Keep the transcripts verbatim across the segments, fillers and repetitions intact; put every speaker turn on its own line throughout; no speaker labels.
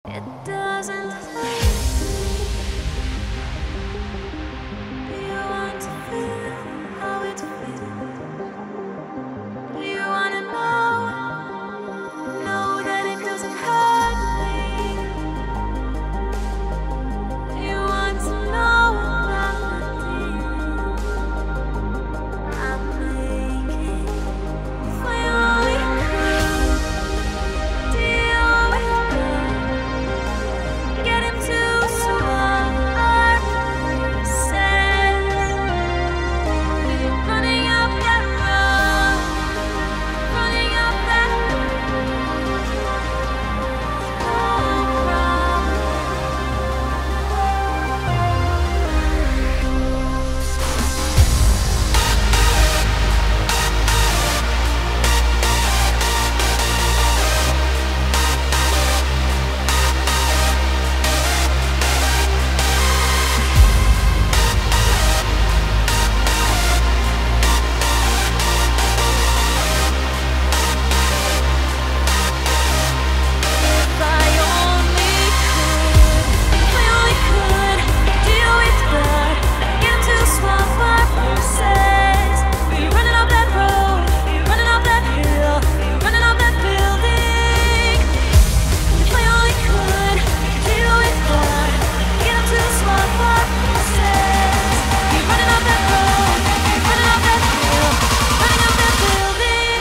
It doesn't hurt. Do you want to feel how it feels? Do you want to know? Know that it doesn't hurt me. Do you want to know about the deal I'm making? If I only could deal with love, get him to swap our sense. We're running up that road, running up that road. No problem. If I only could, if I only could deal with blood, get him to swap our purses. We're running up that road, running up that hill, running up that building. If I only could deal with blood, get him to swap our purses. We're running up that road, running up that hill, running up that building.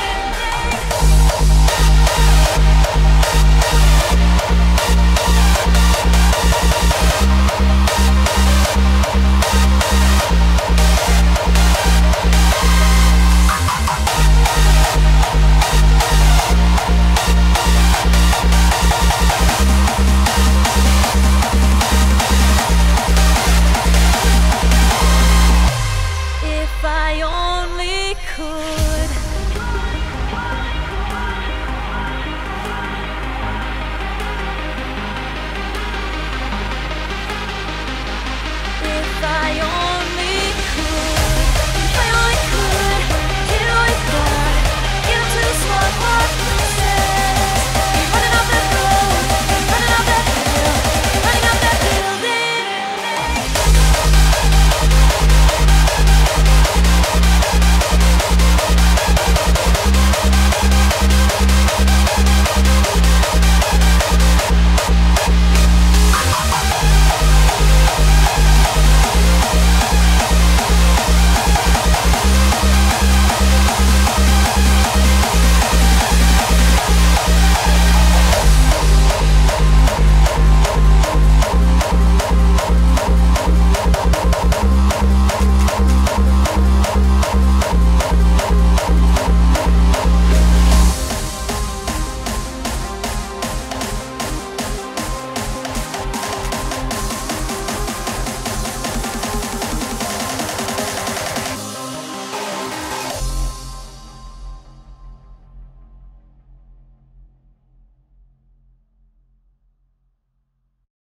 If I only could